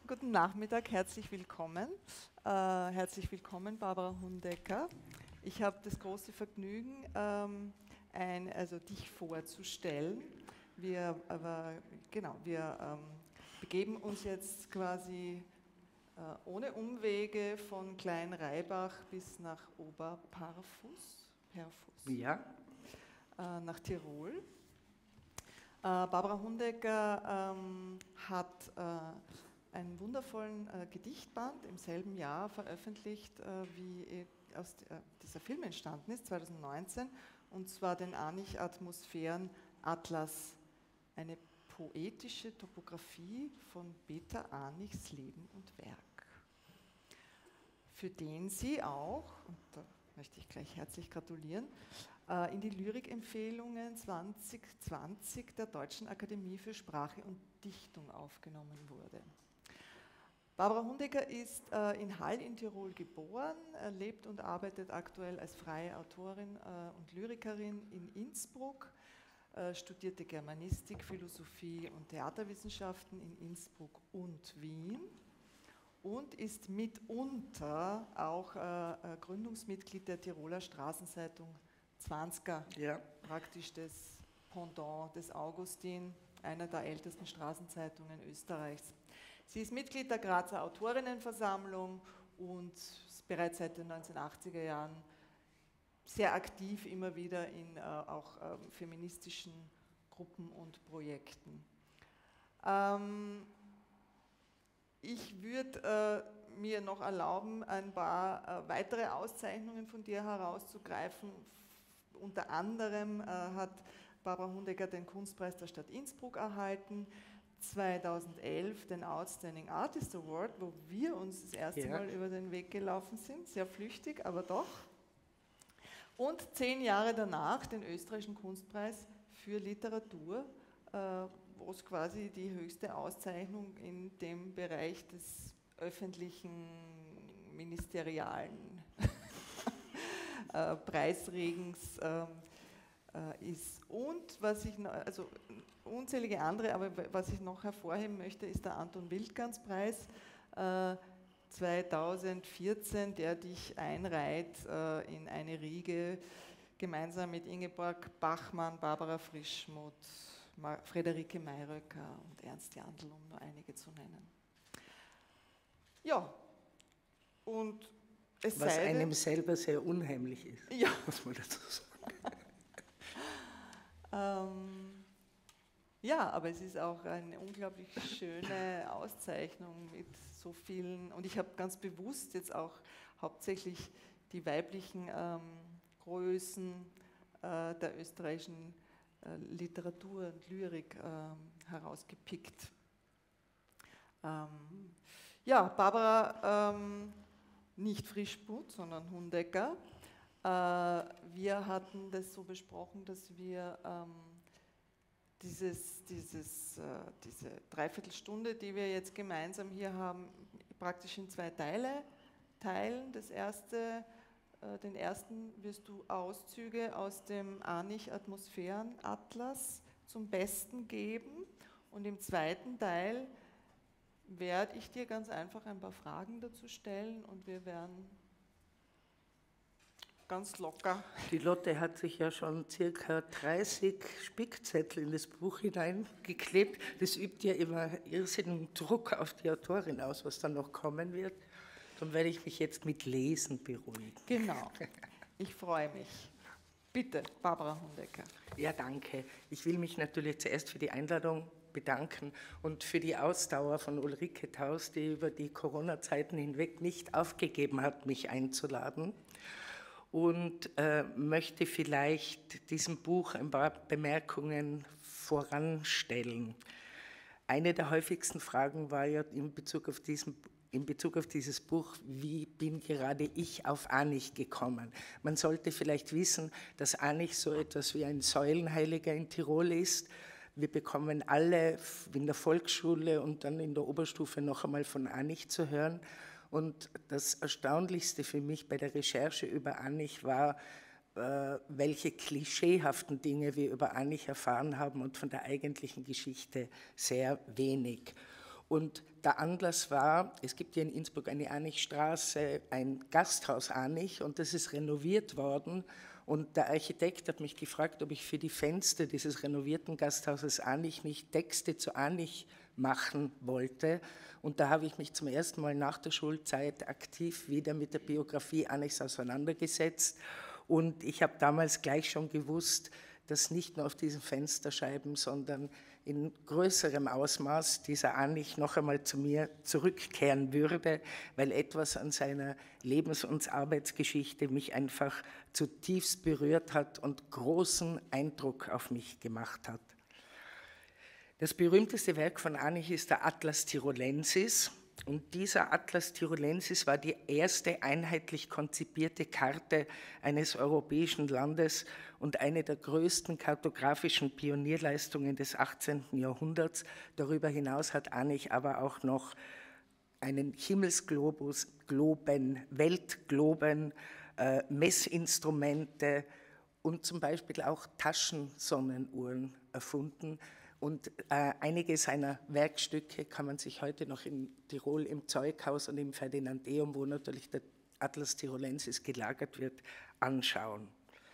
Guten Nachmittag, herzlich willkommen. Herzlich willkommen, Barbara Hundecker. Ich habe das große Vergnügen, dich vorzustellen. Wir begeben uns jetzt quasi ohne Umwege von Kleinreibach bis nach Oberparfus, Ja. Nach Tirol. Barbara Hundecker hat einen wundervollen Gedichtband im selben Jahr veröffentlicht, wie aus dieser Film entstanden ist, 2019, und zwar den Anich-Atmosphären Atlas, eine poetische Topographie von Peter Anichs Leben und Werk, für den sie auch, und da möchte ich gleich herzlich gratulieren, in die Lyrikempfehlungen 2020 der Deutschen Akademie für Sprache und Dichtung aufgenommen wurde. Barbara Hundecker ist in Hall in Tirol geboren, lebt und arbeitet aktuell als freie Autorin und Lyrikerin in Innsbruck, studierte Germanistik, Philosophie und Theaterwissenschaften in Innsbruck und Wien und ist mitunter auch Gründungsmitglied der Tiroler Straßenzeitung 20er, Ja. praktisch das Pendant des Augustin, einer der ältesten Straßenzeitungen Österreichs. Sie ist Mitglied der Grazer Autorinnenversammlung und ist bereits seit den 1980er Jahren sehr aktiv immer wieder in auch feministischen Gruppen und Projekten. Ich würde mir noch erlauben, ein paar weitere Auszeichnungen von dir herauszugreifen. Unter anderem hat Barbara Hundecker den Kunstpreis der Stadt Innsbruck erhalten, 2011 den Outstanding Artist Award, wo wir uns das erste Mal über den Weg gelaufen sind, sehr flüchtig, aber doch. Und 10 Jahre danach den österreichischen Kunstpreis für Literatur, wo es quasi die höchste Auszeichnung in dem Bereich des öffentlichen, ministerialen Preisregens ist. Und was ich noch, also unzählige andere, aber was ich noch hervorheben möchte, ist der Anton Wildgans-Preis 2014, der dich einreiht in eine Riege gemeinsam mit Ingeborg Bachmann, Barbara Frischmuth, Friederike Mayröcker und Ernst Jandl, um nur einige zu nennen. Ja, und es was sei einem selber sehr unheimlich ist, ja, muss man dazu sagen. Ja, aber es ist auch eine unglaublich schöne Auszeichnung mit so vielen, und ich habe ganz bewusst jetzt auch hauptsächlich die weiblichen Größen der österreichischen Literatur und Lyrik herausgepickt. Ja, Barbara, nicht Frischmuth, sondern Hundecker. Wir hatten das so besprochen, dass wir diese Dreiviertelstunde, die wir jetzt gemeinsam hier haben, praktisch in 2 Teile teilen. Den ersten wirst du Auszüge aus dem Anich-Atmosphären-Atlas zum Besten geben, und im zweiten Teil werde ich dir ganz einfach ein paar Fragen dazu stellen und wir werden ganz locker. Die Lotte hat sich ja schon circa 30 Spickzettel in das Buch hineingeklebt. Das übt ja immer irrsinnigen Druck auf die Autorin aus, was dann noch kommen wird. Dann werde ich mich jetzt mit Lesen beruhigen. Genau, ich freue mich. Bitte, Barbara Hundecker. Ja, danke. Ich will mich natürlich zuerst für die Einladung bedanken und für die Ausdauer von Ulrike Taus, die über die Corona-Zeiten hinweg nicht aufgegeben hat, mich einzuladen. Und möchte vielleicht diesem Buch ein paar Bemerkungen voranstellen. Eine der häufigsten Fragen war ja in Bezug auf dieses Buch, wie bin gerade ich auf Anich gekommen? Man sollte vielleicht wissen, dass Anich so etwas wie ein Säulenheiliger in Tirol ist. Wir bekommen alle in der Volksschule und dann in der Oberstufe noch einmal von Anich zu hören. Und das Erstaunlichste für mich bei der Recherche über Anich war, welche klischeehaften Dinge wir über Anich erfahren haben und von der eigentlichen Geschichte sehr wenig. Und der Anlass war, es gibt hier in Innsbruck eine Anichstraße, ein Gasthaus Anich, und das ist renoviert worden. Und der Architekt hat mich gefragt, ob ich für die Fenster dieses renovierten Gasthauses Anich nicht Texte zu Anich machen wollte. Und da habe ich mich zum ersten Mal nach der Schulzeit aktiv wieder mit der Biografie Anichs auseinandergesetzt. Und ich habe damals gleich schon gewusst, dass nicht nur auf diesen Fensterscheiben, sondern in größerem Ausmaß dieser Anich noch einmal zu mir zurückkehren würde, weil etwas an seiner Lebens- und Arbeitsgeschichte mich einfach zutiefst berührt hat und großen Eindruck auf mich gemacht hat. Das berühmteste Werk von Anich ist der Atlas Tirolensis. Und dieser Atlas Tirolensis war die erste einheitlich konzipierte Karte eines europäischen Landes und eine der größten kartografischen Pionierleistungen des 18. Jahrhunderts. Darüber hinaus hat Anich aber auch noch einen Himmelsglobus, Globen, Weltgloben, Messinstrumente und zum Beispiel auch Taschensonnenuhren erfunden. Und einige seiner Werkstücke kann man sich heute noch in Tirol im Zeughaus und im Ferdinandeum, wo natürlich der Atlas Tirolensis gelagert wird, anschauen.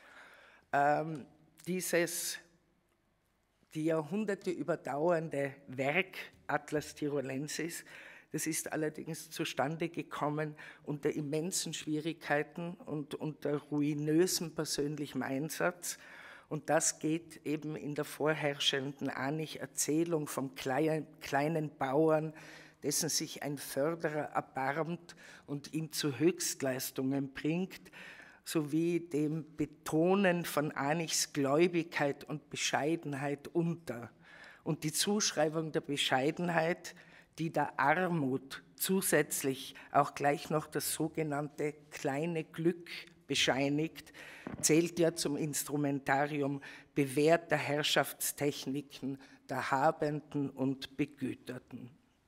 Dieses die Jahrhunderte überdauernde Werk Atlas Tirolensis, das ist allerdings zustande gekommen unter immensen Schwierigkeiten und unter ruinösem persönlichem Einsatz. Und das geht eben in der vorherrschenden Anich-Erzählung vom kleinen Bauern, dessen sich ein Förderer erbarmt und ihn zu Höchstleistungen bringt, sowie dem Betonen von Anichs Gläubigkeit und Bescheidenheit unter. Und die Zuschreibung der Bescheidenheit, die der Armut zusätzlich auch gleich noch das sogenannte kleine Glück bescheinigt, zählt ja zum Instrumentarium bewährter Herrschaftstechniken der Habenden und Begüterten.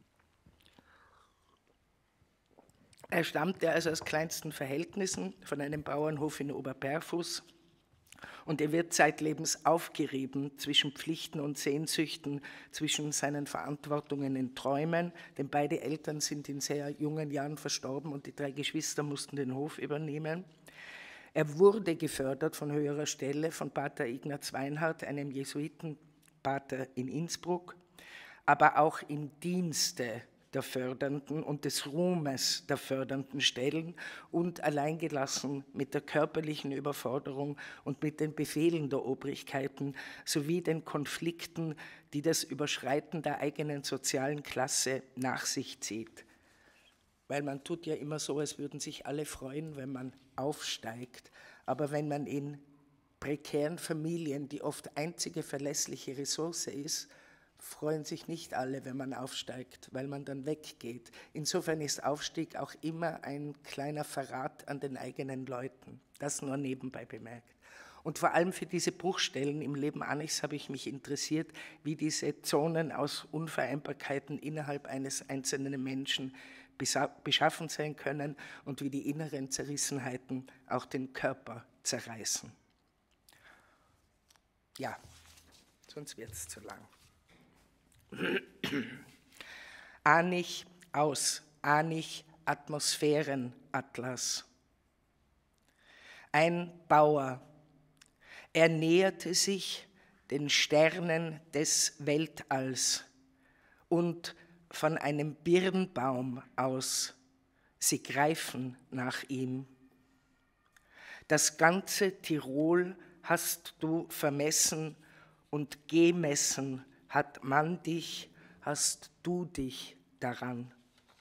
Er stammte also aus kleinsten Verhältnissen von einem Bauernhof in Oberberfuß und er wird zeitlebens aufgerieben zwischen Pflichten und Sehnsüchten, zwischen seinen Verantwortungen und Träumen, denn beide Eltern sind in sehr jungen Jahren verstorben und die 3 Geschwister mussten den Hof übernehmen. Er wurde gefördert von höherer Stelle von Pater Ignaz Weinhardt, einem Jesuitenpater in Innsbruck, aber auch im Dienste der fördernden und des Ruhmes der fördernden Stellen und alleingelassen mit der körperlichen Überforderung und mit den Befehlen der Obrigkeiten sowie den Konflikten, die das Überschreiten der eigenen sozialen Klasse nach sich zieht. Weil man tut ja immer so, als würden sich alle freuen, wenn man aufsteigt. Aber wenn man in prekären Familien, die oft einzige verlässliche Ressource ist, freuen sich nicht alle, wenn man aufsteigt, weil man dann weggeht. Insofern ist Aufstieg auch immer ein kleiner Verrat an den eigenen Leuten. Das nur nebenbei bemerkt. Und vor allem für diese Bruchstellen im Leben Anichs habe ich mich interessiert, wie diese Zonen aus Unvereinbarkeiten innerhalb eines einzelnen Menschen beschaffen sein können und wie die inneren Zerrissenheiten auch den Körper zerreißen. Ja, sonst wird es zu lang. Anich aus, Anich Atmosphärenatlas. Ein Bauer, er näherte sich den Sternen des Weltalls und von einem Birnbaum aus, sie greifen nach ihm. Das ganze Tirol hast du vermessen und gemessen hat man dich, hast du dich daran.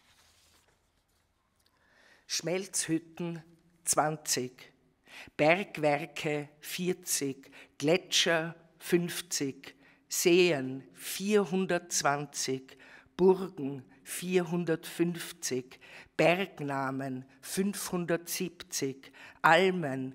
Schmelzhütten 20, Bergwerke 40, Gletscher 50, Seen 420, Burgen 450, Bergnamen 570, Almen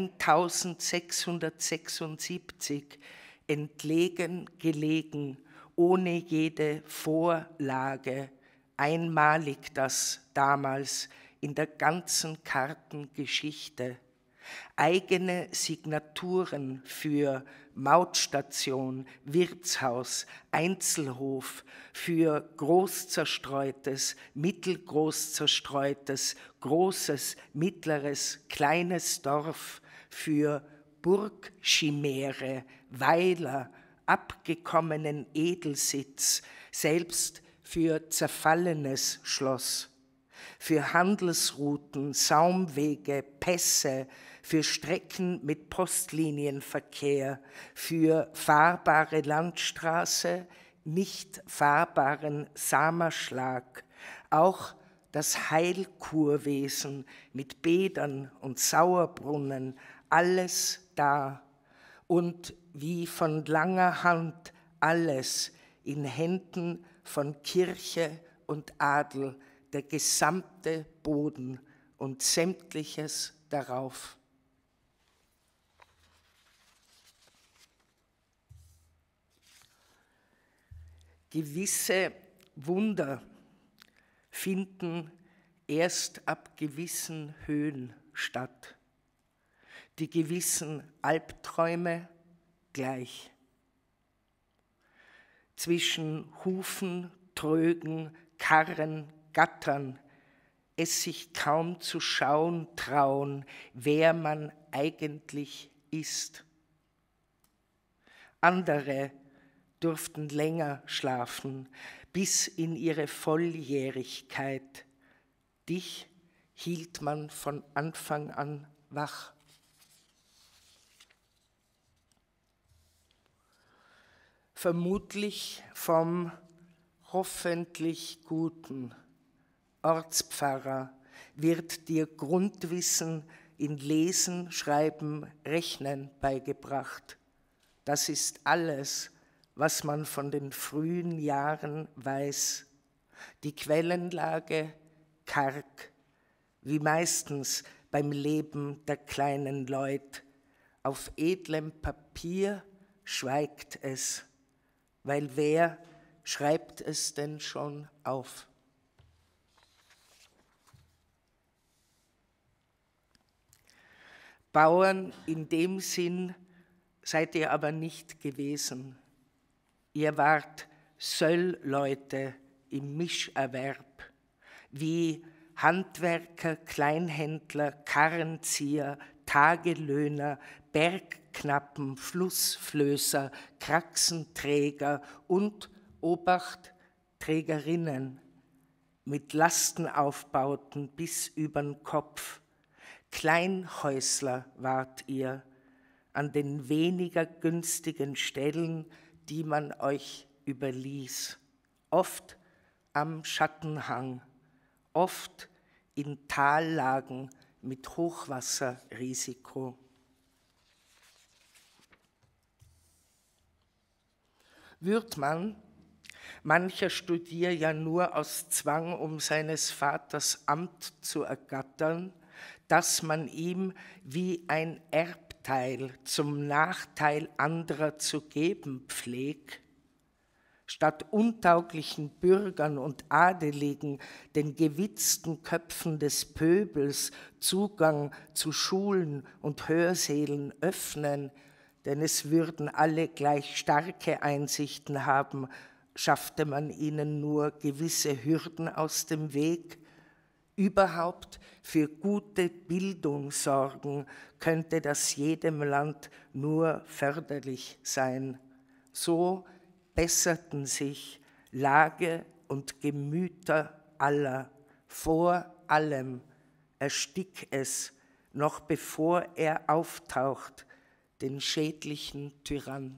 1676, entlegen gelegen, ohne jede Vorlage, einmalig das damals in der ganzen Kartengeschichte. Eigene Signaturen für Mautstation, Wirtshaus, Einzelhof, für groß zerstreutes, mittelgroß zerstreutes, großes, mittleres, kleines Dorf, für Burgchimäre, Weiler, abgekommenen Edelsitz, selbst für zerfallenes Schloss, für Handelsrouten, Saumwege, Pässe, für Strecken mit Postlinienverkehr, für fahrbare Landstraße, nicht fahrbaren Samerschlag, auch das Heilkurwesen mit Bädern und Sauerbrunnen, alles da und wie von langer Hand alles in Händen von Kirche und Adel, der gesamte Boden und sämtliches darauf. Gewisse Wunder finden erst ab gewissen Höhen statt, die gewissen Albträume gleich. Zwischen Hufen, Trögen, Karren, Gattern, es sich kaum zu schauen trauen, wer man eigentlich ist. Andere durften länger schlafen, bis in ihre Volljährigkeit. Dich hielt man von Anfang an wach. Vermutlich vom hoffentlich guten Ortspfarrer wird dir Grundwissen in Lesen, Schreiben, Rechnen beigebracht. Das ist alles, was man von den frühen Jahren weiß. Die Quellenlage karg, wie meistens beim Leben der kleinen Leut. Auf edlem Papier schweigt es, weil wer schreibt es denn schon auf? Bauern in dem Sinn seid ihr aber nicht gewesen. Ihr wart Söllleute im Mischerwerb, wie Handwerker, Kleinhändler, Karrenzieher, Tagelöhner, Bergknappen, Flussflößer, Kraxenträger und, Obacht, Trägerinnen mit Lastenaufbauten bis übern Kopf. Kleinhäusler wart ihr an den weniger günstigen Stellen, die man euch überließ, oft am Schattenhang, oft in Tallagen mit Hochwasserrisiko. Würd man, mancher studiert ja nur aus Zwang, um seines Vaters Amt zu ergattern, dass man ihm wie ein Erbteil zum Nachteil anderer zu geben pflegt, statt untauglichen Bürgern und Adeligen, den gewitzten Köpfen des Pöbels Zugang zu Schulen und Hörsälen öffnen, denn es würden alle gleich starke Einsichten haben, schaffte man ihnen nur gewisse Hürden aus dem Weg. Überhaupt für gute Bildung sorgen, könnte das jedem Land nur förderlich sein. So besserten sich Lage und Gemüter aller. Vor allem erstick es, noch bevor er auftaucht, den schädlichen Tyrann.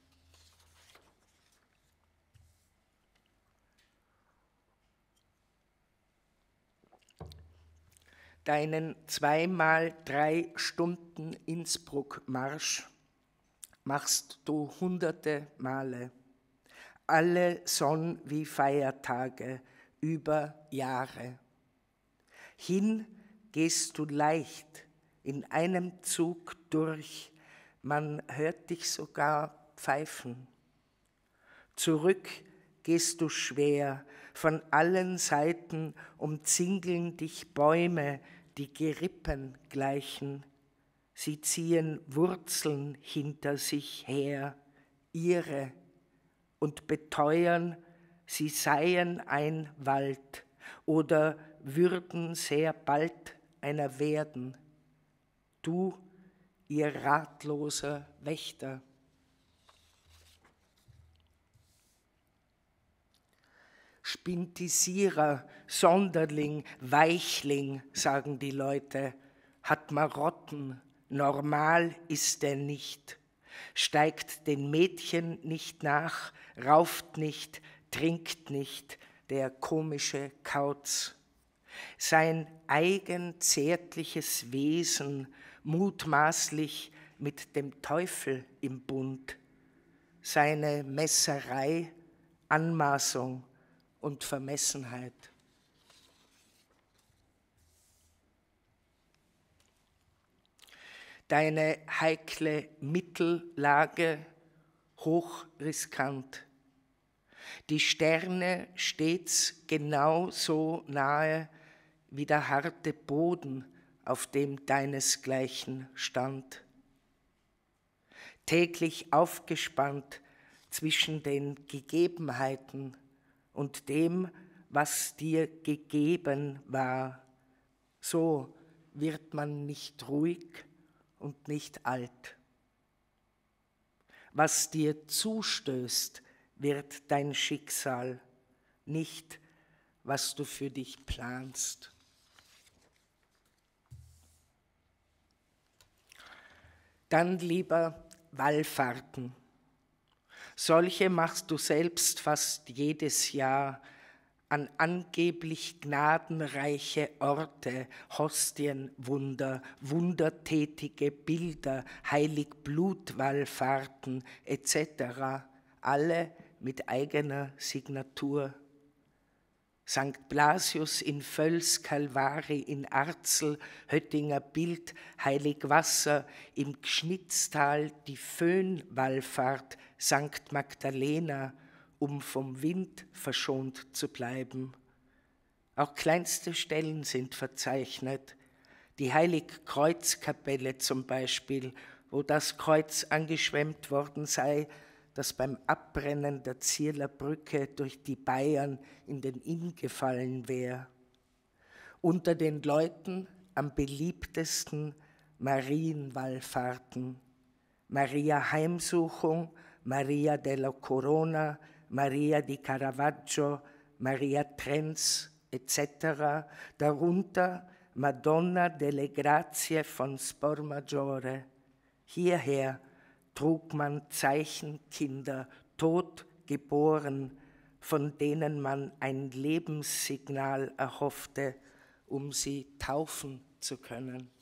Deinen 2x3 Stunden Innsbruck-Marsch machst du hunderte Male, alle Sonn wie Feiertage, über Jahre. Hin gehst du leicht, in einem Zug durch, man hört dich sogar pfeifen. Zurück gehst du schwer, von allen Seiten umzingeln dich Bäume, die Gerippen gleichen. Sie ziehen Wurzeln hinter sich her, ihre, und beteuern, sie seien ein Wald oder würden sehr bald einer werden. Du, ihr ratloser Wächter. Spintisierer, Sonderling, Weichling, sagen die Leute, hat Marotten, normal ist er nicht, steigt den Mädchen nicht nach, rauft nicht, trinkt nicht, der komische Kauz. Sein eigen zärtliches Wesen, mutmaßlich mit dem Teufel im Bund, seine Messerei, Anmaßung und Vermessenheit. Deine heikle Mittellage hochriskant. Die Sterne stets genau so nahe wie der harte Boden, auf dem deinesgleichen stand. Täglich aufgespannt zwischen den Gegebenheiten und dem, was dir gegeben war, so wird man nicht ruhig und nicht alt. Was dir zustößt, wird dein Schicksal, nicht was du für dich planst. Dann lieber Wallfahrten. Solche machst du selbst fast jedes Jahr an angeblich gnadenreiche Orte, Hostienwunder, wundertätige Bilder, Heiligblutwallfahrten etc., alle mit eigener Signatur. St. Blasius in Völs, Kalvari in Arzel, Höttinger Bild, Heiligwasser, im Gschnitztal die Föhnwallfahrt, St. Magdalena, um vom Wind verschont zu bleiben. Auch kleinste Stellen sind verzeichnet. Die Heiligkreuzkapelle zum Beispiel, wo das Kreuz angeschwemmt worden sei, das beim Abbrennen der Zierler Brücke durch die Bayern in den Inn gefallen wäre. Unter den Leuten am beliebtesten Marienwallfahrten, Maria Heimsuchung, Maria della Corona, Maria di Caravaggio, Maria Trenz etc., darunter Madonna delle Grazie von Spormaggiore. Hierher trug man Zeichenkinder, tot geboren, von denen man ein Lebenssignal erhoffte, um sie taufen zu können.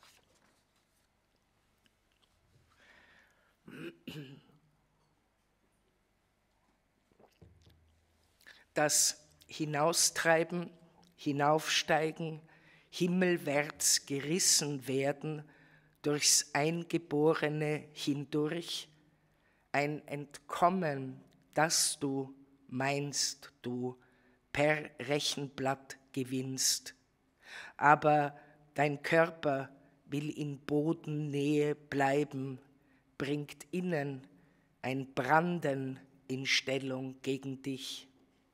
Das Hinaustreiben, Hinaufsteigen, himmelwärts gerissen werden, durchs Eingeborene hindurch, ein Entkommen, das du, meinst du, per Rechenblatt gewinnst. Aber dein Körper will in Bodennähe bleiben, bringt innen ein Branden in Stellung gegen dich.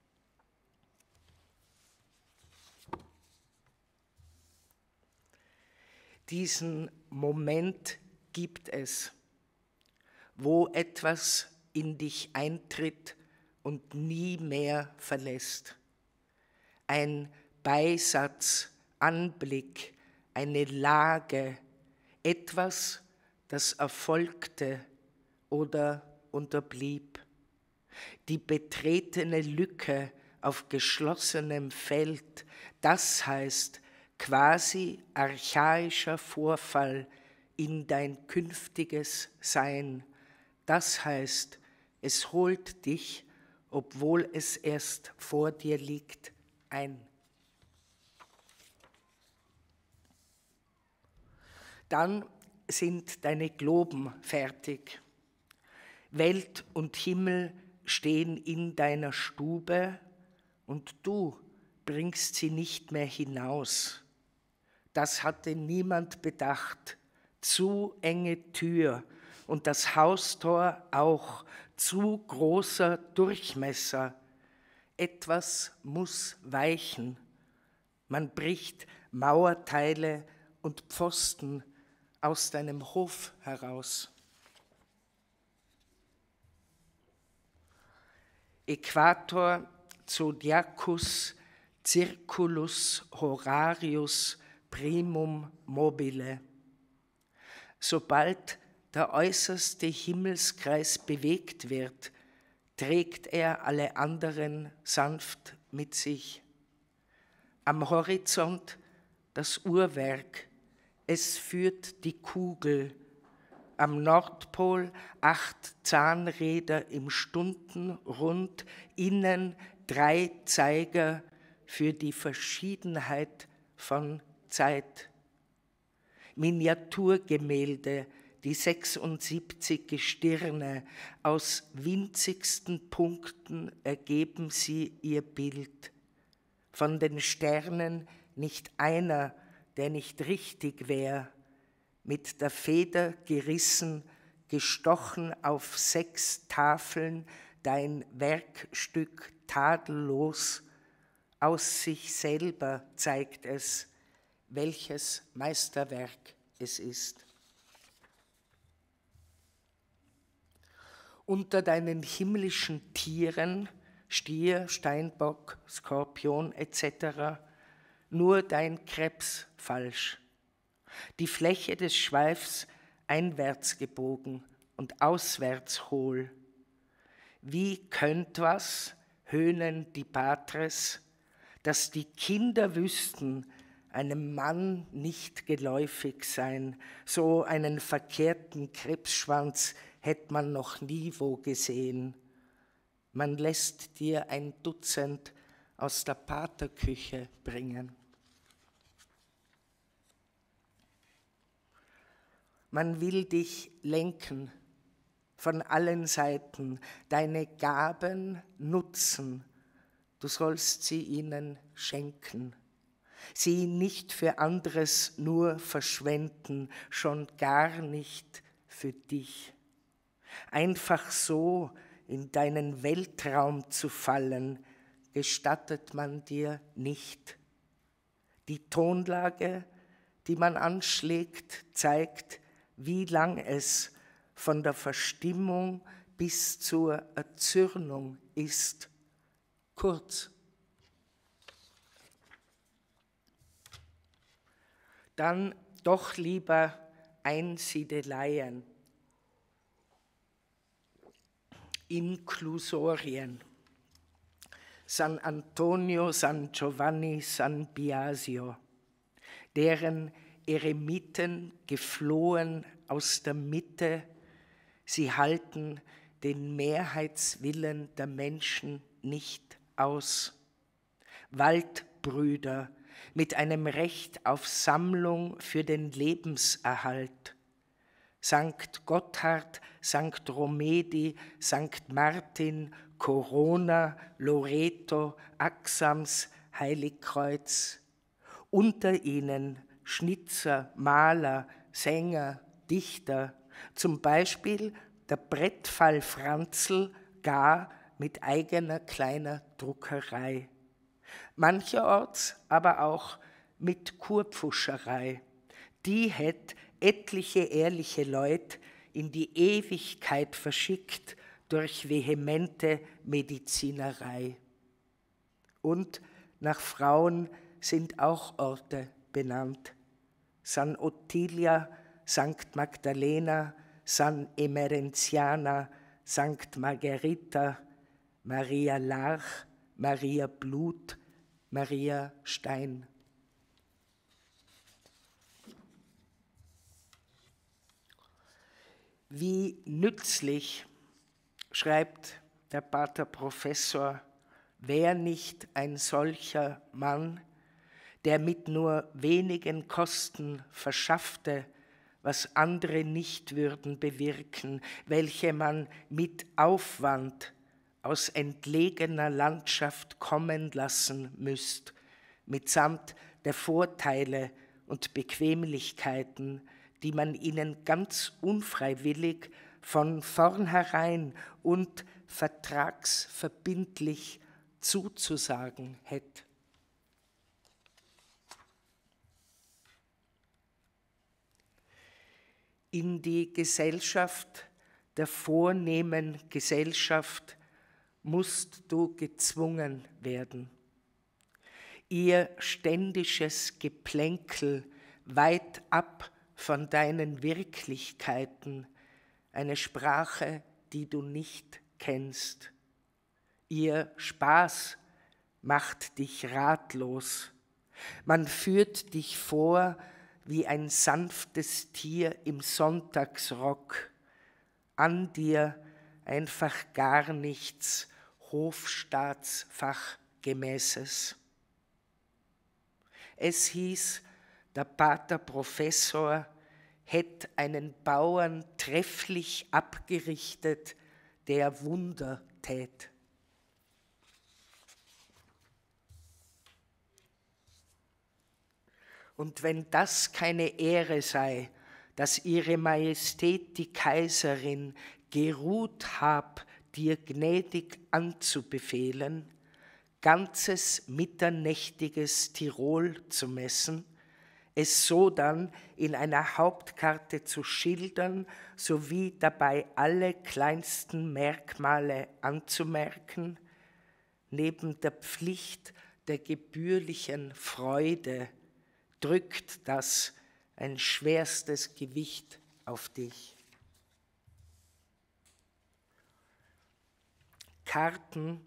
Diesen Moment gibt es, wo etwas in dich eintritt und nie mehr verlässt. Ein Beisatz, Anblick, eine Lage, etwas, das erfolgte oder unterblieb. Die betretene Lücke auf geschlossenem Feld, das heißt, quasi archaischer Vorfall in dein künftiges Sein. Das heißt, es holt dich, obwohl es erst vor dir liegt, ein. Dann sind deine Globen fertig. Welt und Himmel stehen in deiner Stube und du bringst sie nicht mehr hinaus. Das hatte niemand bedacht, zu enge Tür und das Haustor auch zu großer Durchmesser. Etwas muss weichen. Man bricht Mauerteile und Pfosten aus deinem Hof heraus. Äquator zodiacus circulus horarius primum mobile. Sobald der äußerste Himmelskreis bewegt wird, trägt er alle anderen sanft mit sich. Am Horizont das Uhrwerk, es führt die Kugel. Am Nordpol 8 Zahnräder im Stundenrund, innen 3 Zeiger für die Verschiedenheit von Zeit. Miniaturgemälde, die 76 Gestirne, aus winzigsten Punkten ergeben sie ihr Bild. Von den Sternen nicht einer, der nicht richtig wär, mit der Feder gerissen, gestochen auf 6 Tafeln, dein Werkstück tadellos, aus sich selber zeigt es, welches Meisterwerk es ist. Unter deinen himmlischen Tieren, Stier, Steinbock, Skorpion etc., nur dein Krebs falsch. Die Fläche des Schweifs einwärts gebogen und auswärts hohl. Wie könnt was, höhnen die Patres, dass die Kinder wüssten, einem Mann nicht geläufig sein, so einen verkehrten Krebsschwanz hätt man noch nie wo gesehen. Man lässt dir ein Dutzend aus der Paterküche bringen. Man will dich lenken von allen Seiten, deine Gaben nutzen, du sollst sie ihnen schenken. Sie nicht für anderes nur verschwenden, schon gar nicht für dich. Einfach so in deinen Weltraum zu fallen, gestattet man dir nicht. Die Tonlage, die man anschlägt, zeigt, wie lang es von der Verstimmung bis zur Erzürnung ist. Kurz. Dann doch lieber Einsiedeleien, Inklusorien, San Antonio, San Giovanni, San Biasio, deren Eremiten geflohen aus der Mitte, sie halten den Mehrheitswillen der Menschen nicht aus. Waldbrüder mit einem Recht auf Sammlung für den Lebenserhalt. Sankt Gotthard, Sankt Romedi, Sankt Martin, Corona, Loreto, Axams, Heiligkreuz. Unter ihnen Schnitzer, Maler, Sänger, Dichter, zum Beispiel der Brettfall Franzl, gar mit eigener kleiner Druckerei. Mancherorts aber auch mit Kurpfuscherei. Die hätt etliche ehrliche Leut in die Ewigkeit verschickt durch vehemente Medizinerei. Und nach Frauen sind auch Orte benannt. San Ottilia, Sankt Magdalena, San Emerenziana, Sankt Margherita, Maria Larch, Maria Blut, Maria Stein. Wie nützlich, schreibt der Pater Professor, wär nicht ein solcher Mann, der mit nur wenigen Kosten verschaffte, was andere nicht würden bewirken, welche man mit Aufwand aus entlegener Landschaft kommen lassen müsst, mitsamt der Vorteile und Bequemlichkeiten, die man ihnen ganz unfreiwillig von vornherein und vertragsverbindlich zuzusagen hätte. In die Gesellschaft der vornehmen Gesellschaft musst du gezwungen werden. Ihr ständisches Geplänkel weit ab von deinen Wirklichkeiten, eine Sprache, die du nicht kennst. Ihr Spaß macht dich ratlos. Man führt dich vor wie ein sanftes Tier im Sonntagsrock. An dir einfach gar nichts Hofstaatsfachgemäßes. Es hieß, der Pater Professor hätte einen Bauern trefflich abgerichtet, der Wunder tät. Und wenn das keine Ehre sei, dass Ihre Majestät die Kaiserin geruht hab, dir gnädig anzubefehlen, ganzes mitternächtiges Tirol zu messen, es sodann in einer Hauptkarte zu schildern, sowie dabei alle kleinsten Merkmale anzumerken, neben der Pflicht der gebührlichen Freude drückt das ein schwerstes Gewicht auf dich. Karten,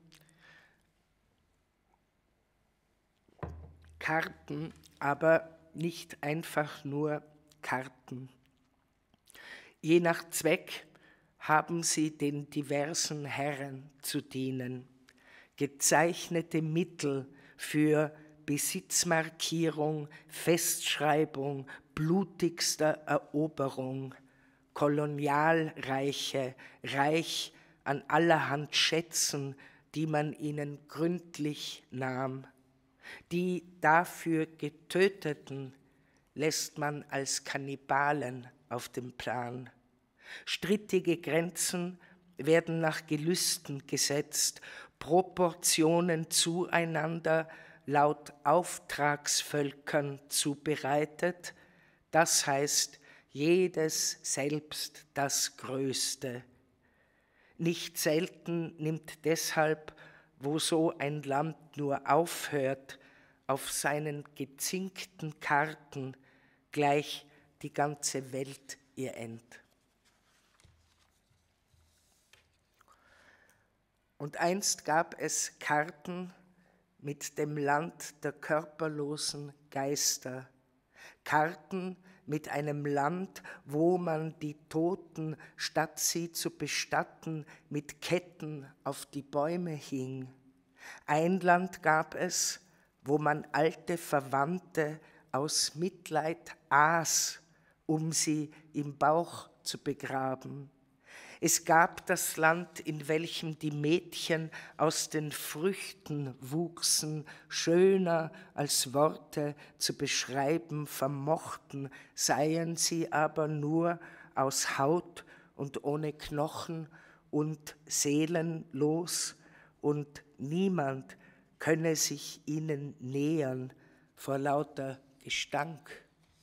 aber nicht einfach nur Karten. Je nach Zweck haben sie den diversen Herren zu dienen. Gezeichnete Mittel für Besitzmarkierung, Festschreibung, blutigster Eroberung, Kolonialreiche, reich an allerhand Schätzen, die man ihnen gründlich nahm. Die dafür Getöteten lässt man als Kannibalen auf dem Plan. Strittige Grenzen werden nach Gelüsten gesetzt, Proportionen zueinander laut Auftragsvölkern zubereitet, das heißt, jedes selbst das Größte. Nicht selten nimmt deshalb, wo so ein Land nur aufhört, auf seinen gezinkten Karten gleich die ganze Welt ihr End. Und einst gab es Karten mit dem Land der körperlosen Geister, Karten mit einem Land, wo man die Toten, statt sie zu bestatten, mit Ketten auf die Bäume hing. Ein Land gab es, wo man alte Verwandte aus Mitleid aß, um sie im Bauch zu begraben. Es gab das Land, in welchem die Mädchen aus den Früchten wuchsen, schöner als Worte zu beschreiben vermochten, seien sie aber nur aus Haut und ohne Knochen und seelenlos, und niemand könne sich ihnen nähern vor lauter Gestank.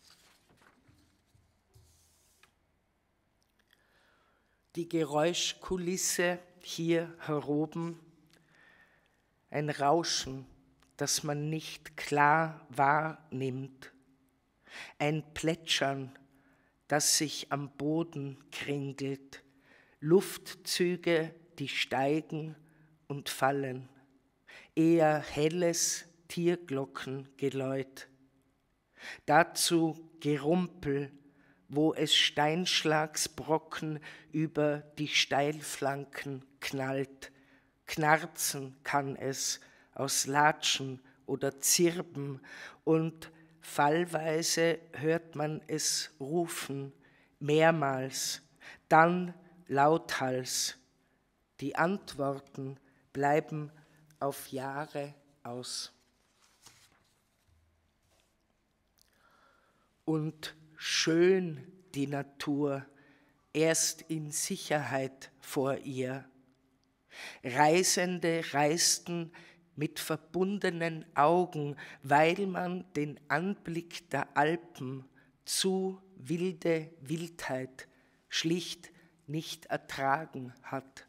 Die Geräuschkulisse hier heroben, ein Rauschen, das man nicht klar wahrnimmt, ein Plätschern, das sich am Boden kringelt, Luftzüge, die steigen und fallen, eher helles Tierglockengeläut. Dazu Gerumpel, wo es Steinschlagsbrocken über die Steilflanken knallt. Knarzen kann es aus Latschen oder Zirben, und fallweise hört man es rufen, mehrmals, dann lauthals. Die Antworten bleiben auf Jahre aus. Und schön die Natur, erst in Sicherheit vor ihr. Reisende reisten mit verbundenen Augen, weil man den Anblick der Alpen zu wilde Wildheit schlicht nicht ertragen hat.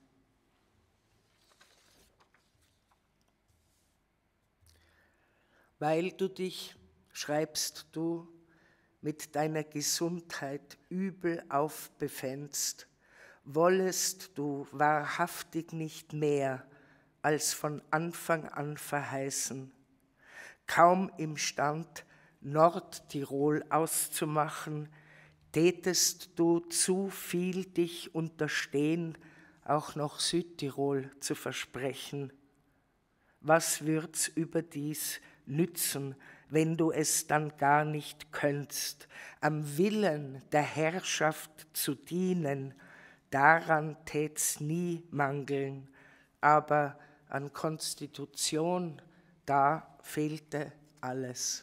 Weil du dich, schreibst du, mit deiner Gesundheit übel aufbefändst, wollest du wahrhaftig nicht mehr als von Anfang an verheißen, kaum imstand, Nordtirol auszumachen, tätest du zu viel dich unterstehen, auch noch Südtirol zu versprechen. Was würd's überdies nützen, wenn du es dann gar nicht könntest, am Willen der Herrschaft zu dienen, daran tät's nie mangeln, aber an Konstitution, da fehlte alles.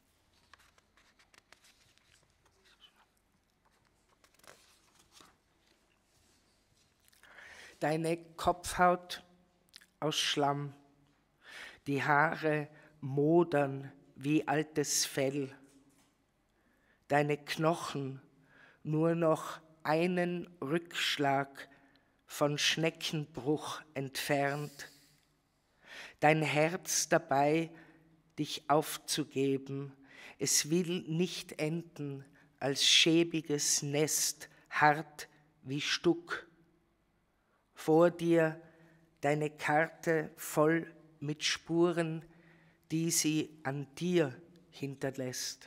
Deine Kopfhaut aus Schlamm, die Haare modern wie altes Fell, deine Knochen nur noch einen Rückschlag von Schneckenbruch entfernt, dein Herz dabei, dich aufzugeben, es will nicht enden als schäbiges Nest, hart wie Stuck. Vor dir deine Karte voll mit Spuren, die sie an dir hinterlässt.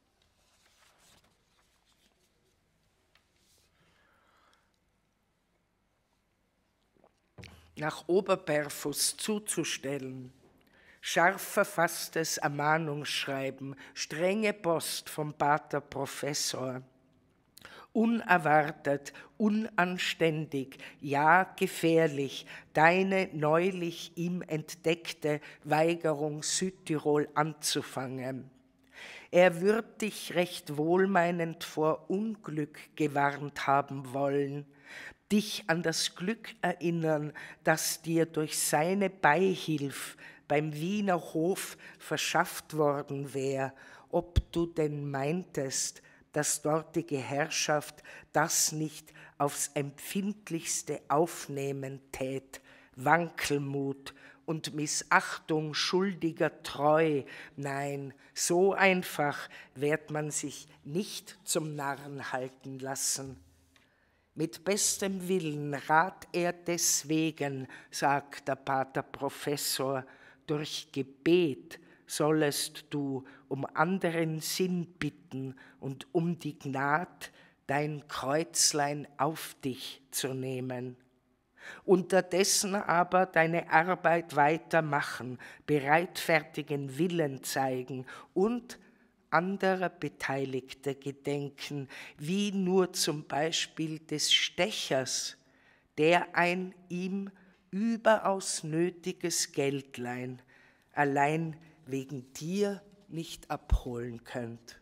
Nach Oberberfus zuzustellen, scharf verfasstes Ermahnungsschreiben, strenge Post vom Pater Professor, unerwartet, unanständig, ja gefährlich, deine neulich ihm entdeckte Weigerung, Südtirol anzufangen. Er wird dich recht wohlmeinend vor Unglück gewarnt haben wollen, dich an das Glück erinnern, das dir durch seine Beihilf beim Wiener Hof verschafft worden wär, ob du denn meintest, dass dortige Herrschaft das nicht aufs Empfindlichste aufnehmen tät, Wankelmut und Missachtung schuldiger Treu. Nein, so einfach wird man sich nicht zum Narren halten lassen. Mit bestem Willen rat er deswegen, sagt der Pater Professor, durch Gebet sollest du um anderen Sinn bitten und um die Gnad, dein Kreuzlein auf dich zu nehmen. Unterdessen aber deine Arbeit weitermachen, bereitfertigen Willen zeigen und anderer Beteiligter gedenken, wie nur zum Beispiel des Stechers, der ein ihm überaus nötiges Geldlein allein wegen dir nicht abholen könnt.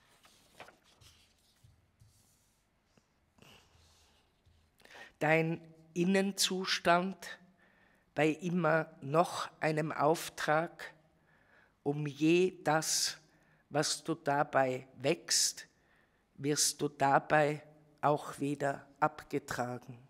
Dein Innenzustand bei immer noch einem Auftrag, um je das, was du dabei wächst, wirst du dabei auch wieder abgetragen.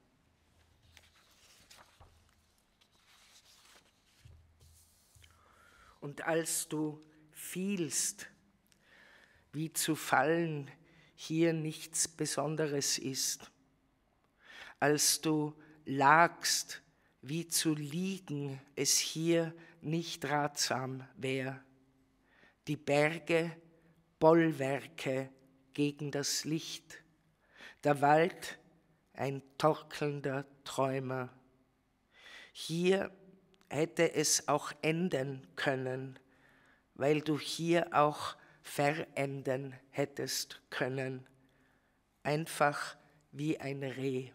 Und als du fielst, wie zu fallen hier nichts Besonderes ist, als du lagst, wie zu liegen es hier nicht ratsam wär, die Berge Bollwerke gegen das Licht, der Wald ein torkelnder Träumer. Hier hätte es auch enden können, weil du hier auch verenden hättest können, einfach wie ein Reh.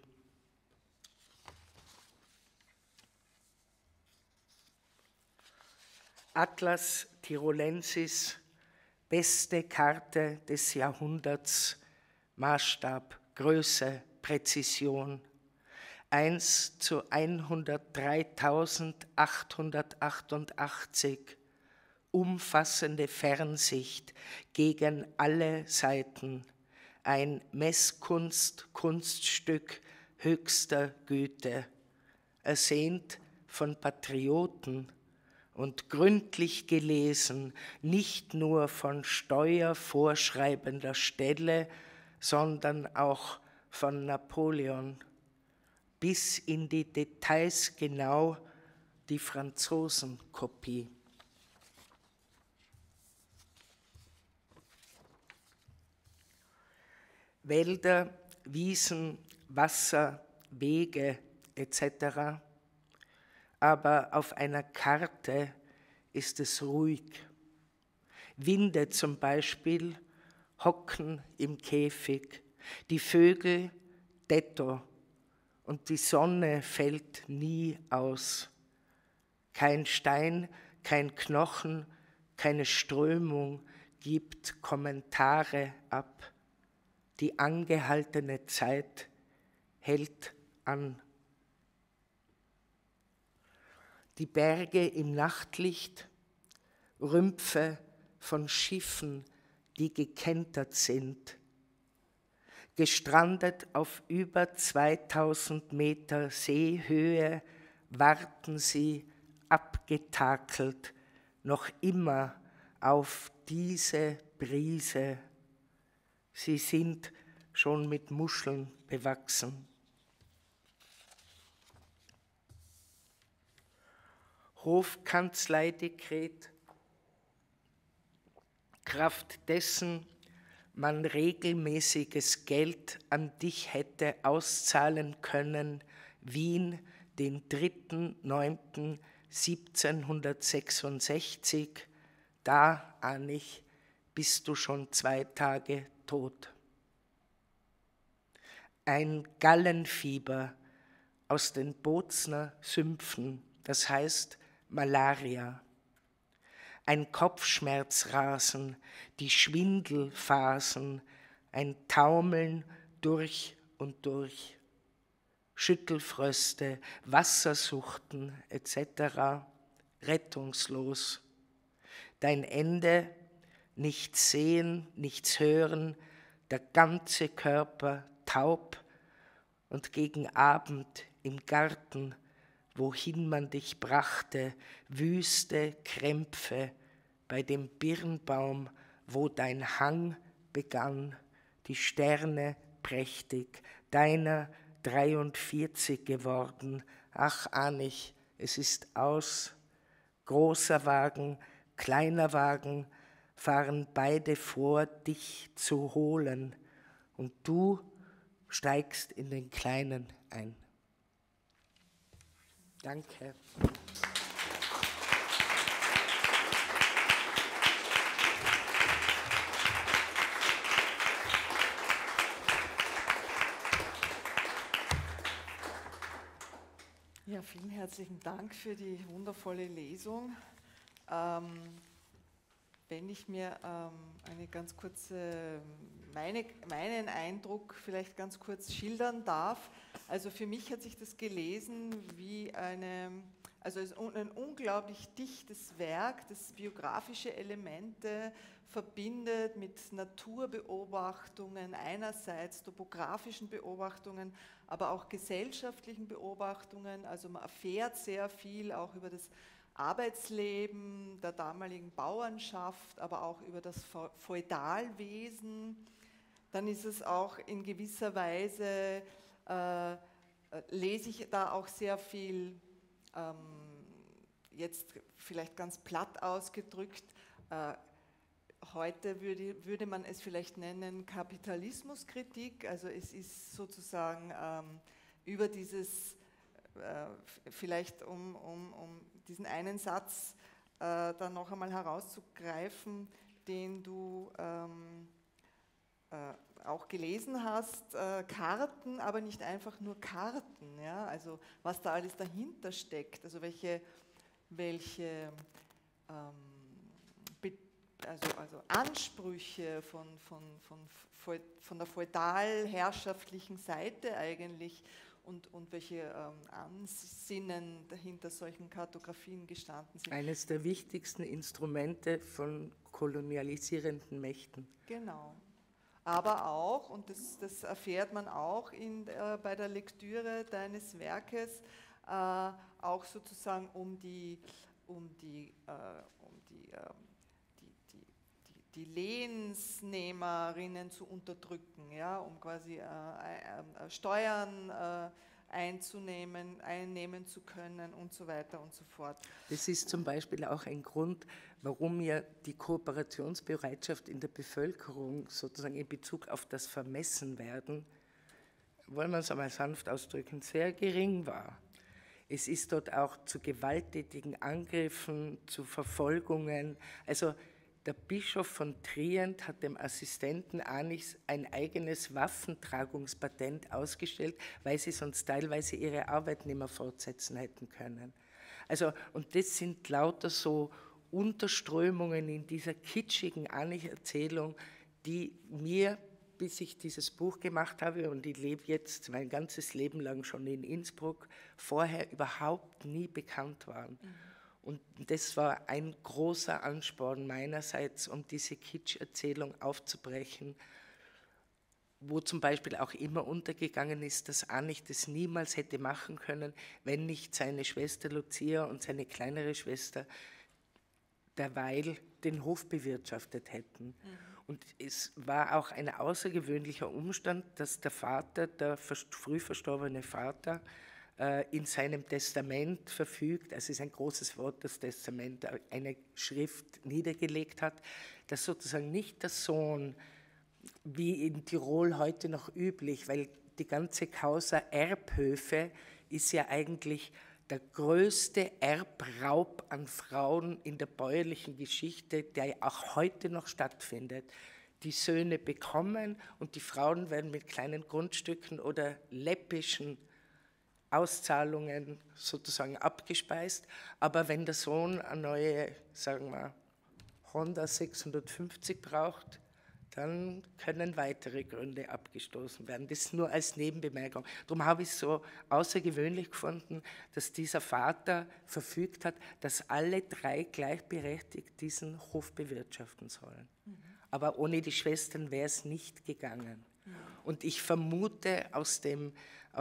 Atlas Tirolensis, beste Karte des Jahrhunderts, Maßstab, Größe, Präzision. 1:103.888, umfassende Fernsicht gegen alle Seiten, ein Messkunststück höchster Güte, ersehnt von Patrioten und gründlich gelesen, nicht nur von steuervorschreibender Stelle, sondern auch von Napoleon, bis in die Details genau die Franzosenkopie. Wälder, Wiesen, Wasser, Wege etc. Aber auf einer Karte ist es ruhig. Winde zum Beispiel hocken im Käfig, die Vögel detto und die Sonne fällt nie aus. Kein Stein, kein Knochen, keine Strömung gibt Kommentare ab. Die angehaltene Zeit hält an. Die Berge im Nachtlicht, Rümpfe von Schiffen, die gekentert sind. Gestrandet auf über 2000 Meter Seehöhe warten sie abgetakelt noch immer auf diese Brise. Sie sind schon mit Muscheln bewachsen. Hofkanzleidekret, kraft dessen man regelmäßiges Geld an dich hätte auszahlen können, Wien, den 3.9.1766, da, ahn ich, bist du schon 2 Tage tot. Ein Gallenfieber aus den Bozner Sümpfen, das heißt Malaria. Ein Kopfschmerzrasen, die Schwindelphasen, ein Taumeln durch und durch. Schüttelfröste, Wassersuchten etc. rettungslos. Dein Ende, nichts sehen, nichts hören, der ganze Körper taub und gegen Abend im Garten, wohin man dich brachte, wüste Krämpfe bei dem Birnbaum, wo dein Hang begann, die Sterne prächtig, deiner 43 geworden, ach ahn ich, es ist aus, großer Wagen, kleiner Wagen, fahren beide vor, dich zu holen, und du steigst in den Kleinen ein. Danke. Ja, vielen herzlichen Dank für die wundervolle Lesung. Wenn ich mir eine ganz kurze, meinen Eindruck vielleicht ganz kurz schildern darf. Also für mich hat sich das gelesen wie ein unglaublich dichtes Werk, das biografische Elemente verbindet mit Naturbeobachtungen, einerseits topografischen Beobachtungen, aber auch gesellschaftlichen Beobachtungen. Also man erfährt sehr viel auch über das Arbeitsleben der damaligen Bauernschaft, aber auch über das Feudalwesen. Dann ist es auch in gewisser Weise, lese ich da auch sehr viel, jetzt vielleicht ganz platt ausgedrückt, heute würde man es vielleicht nennen Kapitalismuskritik, also es ist sozusagen über dieses, vielleicht um diesen einen Satz dann noch einmal herauszugreifen, den du auch gelesen hast, Karten, aber nicht einfach nur Karten, ja? Also was da alles dahinter steckt, also welche also Ansprüche von der feudalherrschaftlichen Seite eigentlich und welche Ansinnen dahinter solchen Kartografien gestanden sind. Eines der wichtigsten Instrumente von kolonialisierenden Mächten. Genau. Aber auch, und das erfährt man auch bei der Lektüre deines Werkes, auch sozusagen um die Lehnsnehmerinnen zu unterdrücken, ja, um quasi Steuern einnehmen zu können und so weiter und so fort. Das ist zum Beispiel auch ein Grund, warum ja die Kooperationsbereitschaft in der Bevölkerung sozusagen in Bezug auf das Vermessenwerden, wollen wir es einmal sanft ausdrücken, sehr gering war. Es ist dort auch zu gewalttätigen Angriffen, zu Verfolgungen. Also der Bischof von Trient hat dem Assistenten Anichs ein eigenes Waffentragungspatent ausgestellt, weil sie sonst teilweise ihre Arbeit nicht mehr fortsetzen hätten können. Also, und das sind lauter so Unterströmungen in dieser kitschigen Anich-Erzählung, die mir, bis ich dieses Buch gemacht habe, und ich lebe jetzt mein ganzes Leben lang schon in Innsbruck, vorher überhaupt nie bekannt waren. Und das war ein großer Ansporn meinerseits, um diese Kitsch-Erzählung aufzubrechen, wo zum Beispiel auch immer untergegangen ist, dass Anich das niemals hätte machen können, wenn nicht seine Schwester Lucia und seine kleinere Schwester derweil den Hof bewirtschaftet hätten. Und es war auch ein außergewöhnlicher Umstand, dass der Vater, der früh verstorbene Vater, in seinem Testament verfügt, also es ist ein großes Wort, das Testament, eine Schrift niedergelegt hat, dass sozusagen nicht der Sohn, wie in Tirol heute noch üblich, weil die ganze Causa Erbhöfe ist ja eigentlich der größte Erbraub an Frauen in der bäuerlichen Geschichte, der auch heute noch stattfindet. Die Söhne bekommen und die Frauen werden mit kleinen Grundstücken oder läppischen Auszahlungen sozusagen abgespeist. Aber wenn der Sohn eine neue, sagen wir, Honda 650 braucht, dann können weitere Gründe abgestoßen werden. Das nur als Nebenbemerkung. Darum habe ich es so außergewöhnlich gefunden, dass dieser Vater verfügt hat, dass alle drei gleichberechtigt diesen Hof bewirtschaften sollen. Aber ohne die Schwestern wäre es nicht gegangen. Und ich vermute aus dem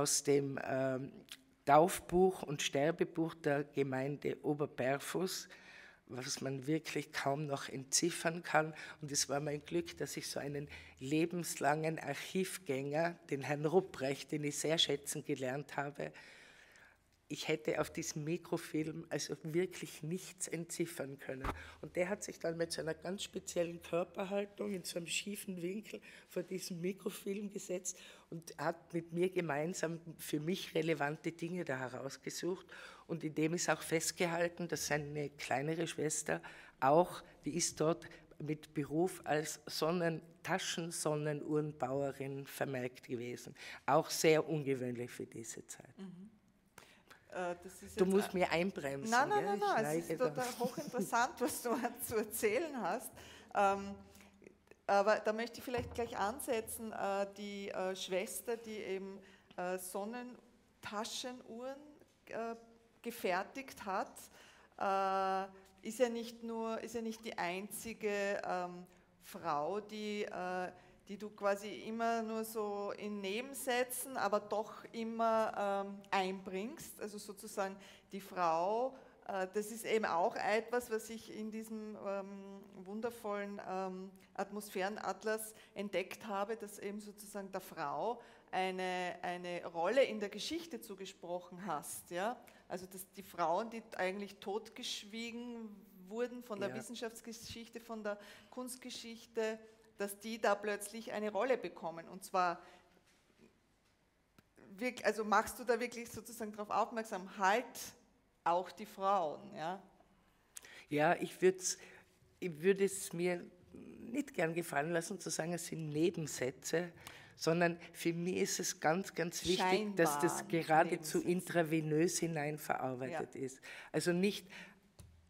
Taufbuch und Sterbebuch der Gemeinde Oberberfus, was man wirklich kaum noch entziffern kann. Und es war mein Glück, dass ich so einen lebenslangen Archivgänger, den Herrn Rupprecht, den ich sehr schätzen gelernt habe, ich hätte auf diesem Mikrofilm also wirklich nichts entziffern können. Und der hat sich dann mit so einer ganz speziellen Körperhaltung in so einem schiefen Winkel vor diesem Mikrofilm gesetzt und hat mit mir gemeinsam für mich relevante Dinge da herausgesucht. Und in dem ist auch festgehalten, dass seine kleinere Schwester auch, die ist dort mit Beruf als Taschensonnenuhrenbauerin vermerkt gewesen. Auch sehr ungewöhnlich für diese Zeit. Du musst mir einbremsen. Nein, es ist total hochinteressant, was du zu erzählen hast. Aber da möchte ich vielleicht gleich ansetzen, die Schwester, die eben Sonnentaschenuhren gefertigt hat, ist ja nicht die einzige Frau, die du quasi immer nur so in Nebensätzen, aber doch immer einbringst. Also sozusagen die Frau, das ist eben auch etwas, was ich in diesem wundervollen Atmosphärenatlas entdeckt habe, dass eben sozusagen der Frau eine Rolle in der Geschichte zugesprochen hast. Ja? Also dass die Frauen, die eigentlich totgeschwiegen wurden von der Wissenschaftsgeschichte, von der Kunstgeschichte, dass die da plötzlich eine Rolle bekommen. Und zwar, also machst du da wirklich sozusagen darauf aufmerksam, halt auch die Frauen. Ja, ich würde es mir nicht gern gefallen lassen, zu sagen, es sind Nebensätze, sondern für mich ist es ganz, ganz wichtig, dass das geradezu intravenös hinein verarbeitet ist. Also nicht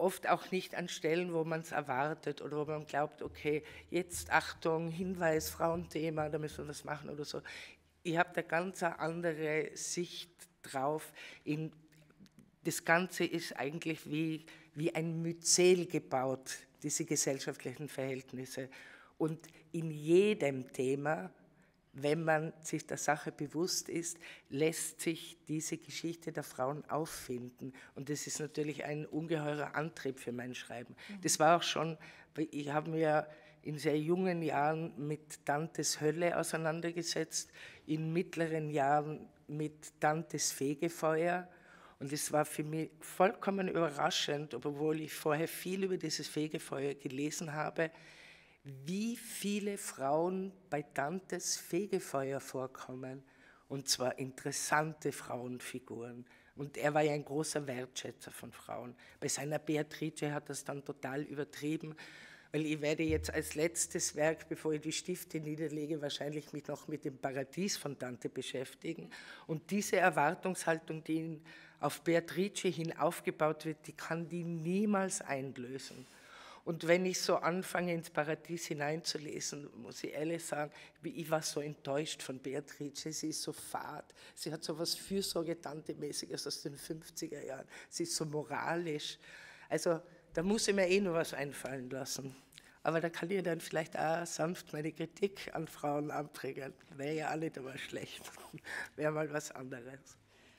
oft auch nicht an Stellen, wo man es erwartet oder wo man glaubt, okay, jetzt Achtung, Hinweis, Frauenthema, da müssen wir was machen oder so. Ich habe da ganz eine andere Sicht drauf. Das Ganze ist eigentlich wie ein Myzel gebaut, diese gesellschaftlichen Verhältnisse. Und in jedem Thema, wenn man sich der Sache bewusst ist, lässt sich diese Geschichte der Frauen auffinden. Und das ist natürlich ein ungeheurer Antrieb für mein Schreiben. Das war auch schon, ich habe mir in sehr jungen Jahren mit Dantes Hölle auseinandergesetzt, in mittleren Jahren mit Dantes Fegefeuer. Und es war für mich vollkommen überraschend, obwohl ich vorher viel über dieses Fegefeuer gelesen habe, wie viele Frauen bei Dantes Fegefeuer vorkommen. Und zwar interessante Frauenfiguren. Und er war ja ein großer Wertschätzer von Frauen. Bei seiner Beatrice hat er es dann total übertrieben, weil ich werde jetzt als letztes Werk, bevor ich die Stifte niederlege, wahrscheinlich mich noch mit dem Paradies von Dante beschäftigen. Und diese Erwartungshaltung, die auf Beatrice hin aufgebaut wird, die kann die niemals einlösen. Und wenn ich so anfange, ins Paradies hineinzulesen, muss ich ehrlich sagen, ich war so enttäuscht von Beatrice. Sie ist so fad, sie hat so was Fürsorge-Tante-mäßiges aus den 50er Jahren. Sie ist so moralisch. Also da muss ich mir eh nur was einfallen lassen. Aber da kann ich dann vielleicht auch sanft meine Kritik an Frauen anbringen. Wäre ja auch nicht immer schlecht. Wäre mal was anderes.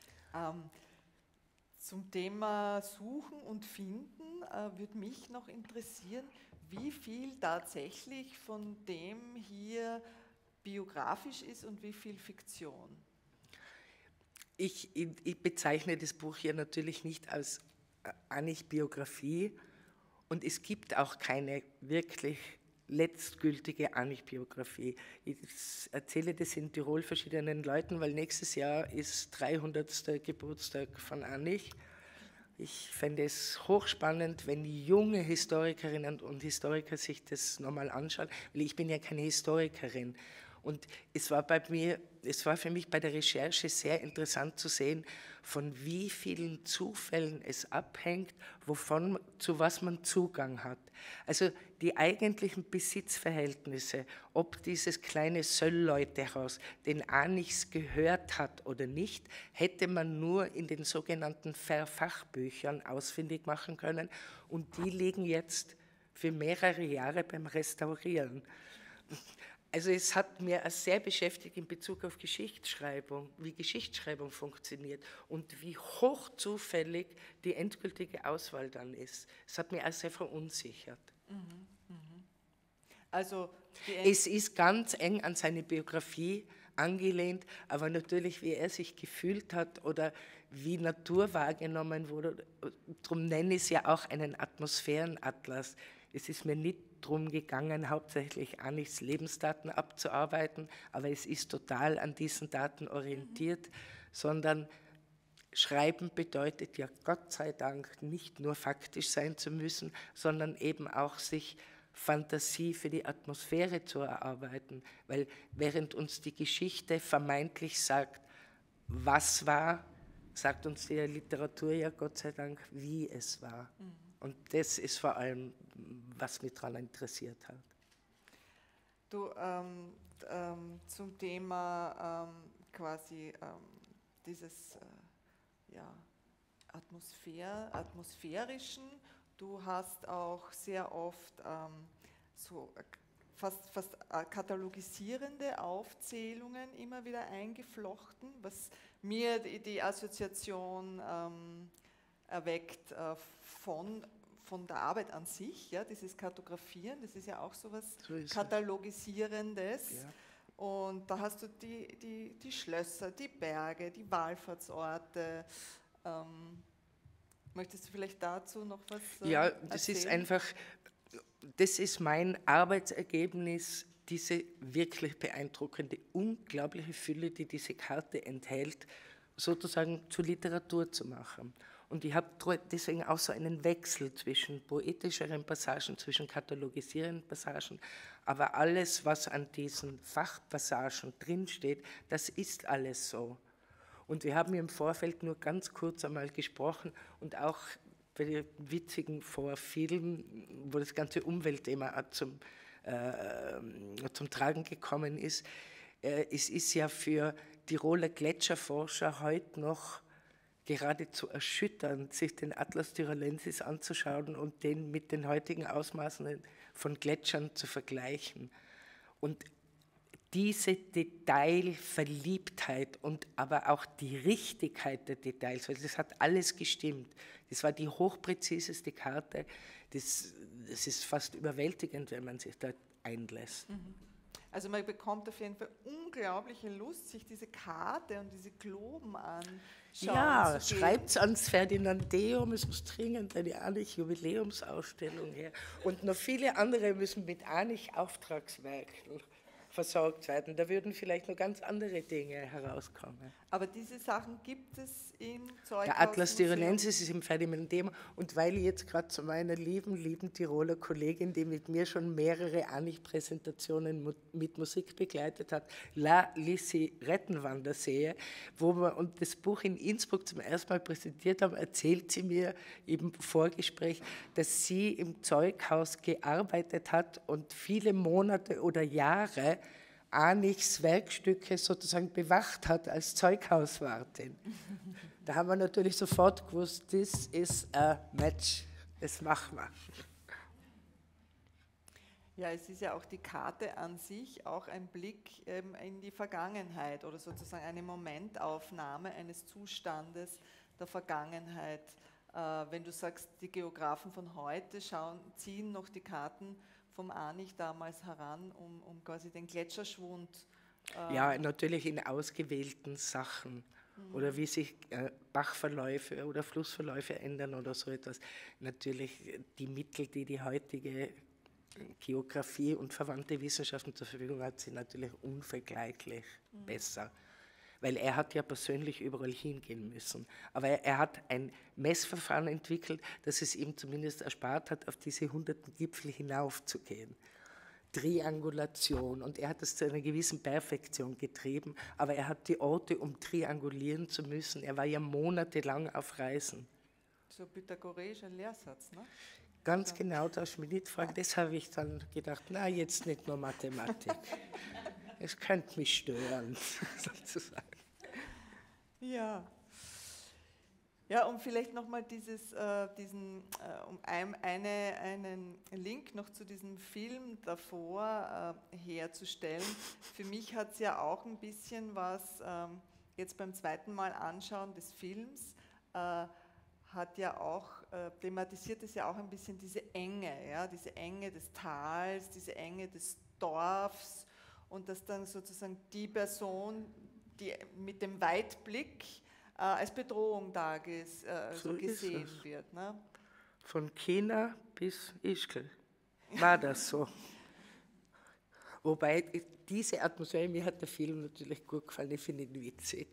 Zum Thema Suchen und Finden würde mich noch interessieren, wie viel tatsächlich von dem hier biografisch ist und wie viel Fiktion. Ich bezeichne das Buch hier natürlich nicht als Anich-Biografie und es gibt auch keine wirklich letztgültige Anich-Biografie. Ich erzähle das in Tirol verschiedenen Leuten, weil nächstes Jahr ist 300. Geburtstag von Anich. Ich fände es hochspannend, wenn junge Historikerinnen und Historiker sich das nochmal anschauen, weil ich bin ja keine Historikerin. Und es war für mich bei der Recherche sehr interessant zu sehen, von wie vielen Zufällen es abhängt, zu was man Zugang hat. Also die eigentlichen Besitzverhältnisse, ob dieses kleine Söll-Leute-Haus den Anichs gehört hat oder nicht, hätte man nur in den sogenannten Verfachbüchern ausfindig machen können. Und die liegen jetzt für mehrere Jahre beim Restaurieren. Also es hat mir sehr beschäftigt in Bezug auf Geschichtsschreibung, wie Geschichtsschreibung funktioniert und wie hochzufällig die endgültige Auswahl dann ist. Es hat mich auch sehr verunsichert. Also es ist ganz eng an seine Biografie angelehnt, aber natürlich, wie er sich gefühlt hat oder wie Natur wahrgenommen wurde, darum nenne ich es ja auch einen Atmosphärenatlas. Es ist mir nicht darum gegangen, hauptsächlich Anichs Lebensdaten abzuarbeiten, aber es ist total an diesen Daten orientiert, sondern Schreiben bedeutet ja Gott sei Dank nicht nur faktisch sein zu müssen, sondern eben auch sich Fantasie für die Atmosphäre zu erarbeiten, weil während uns die Geschichte vermeintlich sagt, was war, sagt uns die Literatur ja Gott sei Dank, wie es war. Und das ist vor allem, was mich daran interessiert hat. Du, zum Thema dieses atmosphärischen, du hast auch sehr oft fast katalogisierende Aufzählungen immer wieder eingeflochten, was mir die Assoziation erweckt von der Arbeit an sich, ja, dieses Kartografieren, das ist ja auch so was Katalogisierendes. Ja. Und da hast du die Schlösser, die Berge, die Wallfahrtsorte. Möchtest du vielleicht dazu noch was Ja, das erzählen? Das ist mein Arbeitsergebnis, diese wirklich beeindruckende, unglaubliche Fülle, die diese Karte enthält, sozusagen zur Literatur zu machen. Und ich habe deswegen auch so einen Wechsel zwischen poetischeren Passagen, zwischen katalogisierenden Passagen, aber alles, was an diesen Fachpassagen drinsteht, das ist alles so. Und wir haben im Vorfeld nur ganz kurz einmal gesprochen und auch bei den witzigen Vorfilmen, wo das ganze Umweltthema auch zum Tragen gekommen ist. Es ist ja für Tiroler Gletscherforscher heute noch geradezu erschütternd, sich den Atlas Tyrolensis anzuschauen und den mit den heutigen Ausmaßen von Gletschern zu vergleichen. Und diese Detailverliebtheit und aber auch die Richtigkeit der Details, weil das hat alles gestimmt. Das war die hochpräziseste Karte. Das ist fast überwältigend, wenn man sich da einlässt. Also man bekommt auf jeden Fall unglaubliche Lust, sich diese Karte und diese Globen anschauen ja, zu schreibt es ans Ferdinandeum, es muss dringend eine Anich-Jubiläumsausstellung her. Und noch viele andere müssen mit Anich-Auftragswerken versorgt werden. Da würden vielleicht noch ganz andere Dinge herauskommen. Aber diese Sachen gibt es im Zeughaus. Der Atlas Tyrolensis ist im Ferdinandeum. Und weil ich jetzt gerade zu meiner lieben Tiroler Kollegin, die mit mir schon mehrere Anich-Präsentationen mit Musik begleitet hat, La Lissi Rettenwander sehe, wo wir und das Buch in Innsbruck zum ersten Mal präsentiert haben, erzählt sie mir im Vorgespräch, dass sie im Zeughaus gearbeitet hat und viele Monate oder Jahre Anichs Werkstücke sozusagen bewacht hat als Zeughauswartin. Da haben wir natürlich sofort gewusst, this is a match, das machen wir. Ja, es ist ja auch die Karte an sich auch ein Blick in die Vergangenheit oder sozusagen eine Momentaufnahme eines Zustandes der Vergangenheit. Wenn du sagst, die Geografen von heute ziehen noch die Karten vom Anich damals heran, um quasi den Gletscherschwund. Ja, natürlich in ausgewählten Sachen. Oder wie sich Bachverläufe oder Flussverläufe ändern oder so etwas. Natürlich die Mittel, die die heutige Geografie und verwandte Wissenschaften zur Verfügung hat, sind natürlich unvergleichlich besser. Weil er hat ja persönlich überall hingehen müssen. Aber er hat ein Messverfahren entwickelt, das es ihm zumindest erspart hat, auf diese 100. Gipfel hinaufzugehen. Triangulation, und er hat es zu einer gewissen Perfektion getrieben, aber er hat die Orte, um triangulieren zu müssen. Er war ja monatelang auf Reisen. So pythagoreischer Lehrsatz, ne? Ganz so. Genau, da hast du mich nicht gefragt. Das habe ich dann gedacht, na, jetzt nicht nur Mathematik. Es könnte mich stören, sozusagen. Ja. Ja, um vielleicht nochmal einen Link noch zu diesem Film davor herzustellen. Für mich hat es ja auch ein bisschen was, jetzt beim zweiten Mal anschauen des Films, hat ja auch, thematisiert es ja auch ein bisschen diese Enge, ja, diese Enge des Tals, diese Enge des Dorfs und dass dann sozusagen die Person, die mit dem Weitblick als Bedrohung da so gesehen wird. Ne? Von China bis Ischgl war das so. Wobei diese Atmosphäre, mir hat der Film natürlich gut gefallen, ich finde ihn witzig,